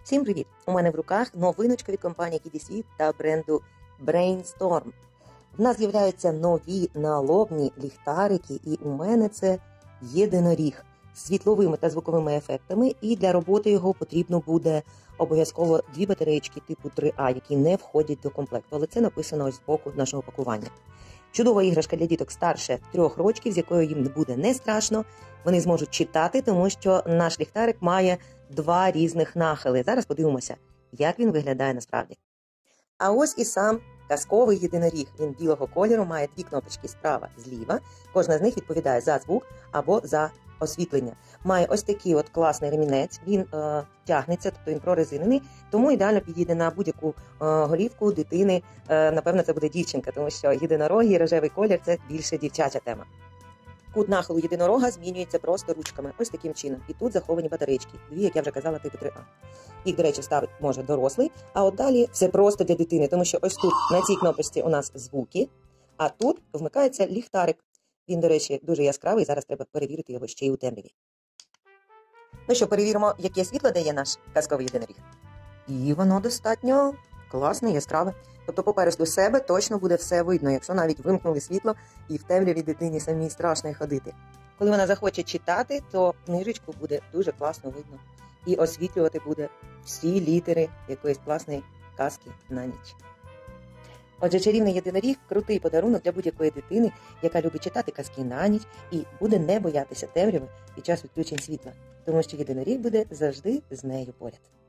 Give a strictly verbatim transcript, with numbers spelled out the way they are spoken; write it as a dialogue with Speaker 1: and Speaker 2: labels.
Speaker 1: Всім привіт! У мене в руках новиночка від компанії Кідісвіт та бренду Brainstorm. В нас з'являються нові налобні ліхтарики, і у мене це єдиноріг з світловими та звуковими ефектами, і для роботи його потрібно буде обов'язково дві батареєчки типу три А, які не входять до комплекту, але це написано ось з боку нашого пакування. Чудова іграшка для діток старше трьох років, з якою їм буде не страшно. Вони зможуть читати, тому що наш ліхтарик має два різних нахили. Зараз подивимося, як він виглядає насправді. А ось і сам казковий єдиноріг. Він білого кольору, має дві кнопочки справа, зліва. Кожна з них відповідає за звук або за освітлення. Має ось такий от класний ремінець, він е, тягнеться, тобто він прорезинений, тому ідеально підійде на будь-яку е, голівку дитини. Е, напевно, це буде дівчинка, тому що єдинороги, рожевий колір – це більше дівчача тема. Кут нахилу єдинорога змінюється просто ручками, ось таким чином. І тут заховані батарейки, дві, як я вже казала, типу три А. Їх, до речі, ставить може дорослий, а от далі все просто для дитини, тому що ось тут на цій кнопочці у нас звуки, а тут вмикається ліхтарик. Він, до речі, дуже яскравий, зараз треба перевірити його ще й у темряві. Ну що, перевіримо, яке світло дає наш казковий єдиноріг. І воно достатньо класне, яскраве. Тобто попереду себе точно буде все видно, якщо навіть вимкнули світло і в темряві дитині самій страшно ходити. Коли вона захоче читати, то книжечку буде дуже класно видно. І освітлювати буде всі літери якоїсь класної казки на ніч. Отже, чарівний єдиноріг – крутий подарунок для будь-якої дитини, яка любить читати казки на ніч і буде не боятися темряви під час відключень світла, тому що єдиноріг буде завжди з нею поряд.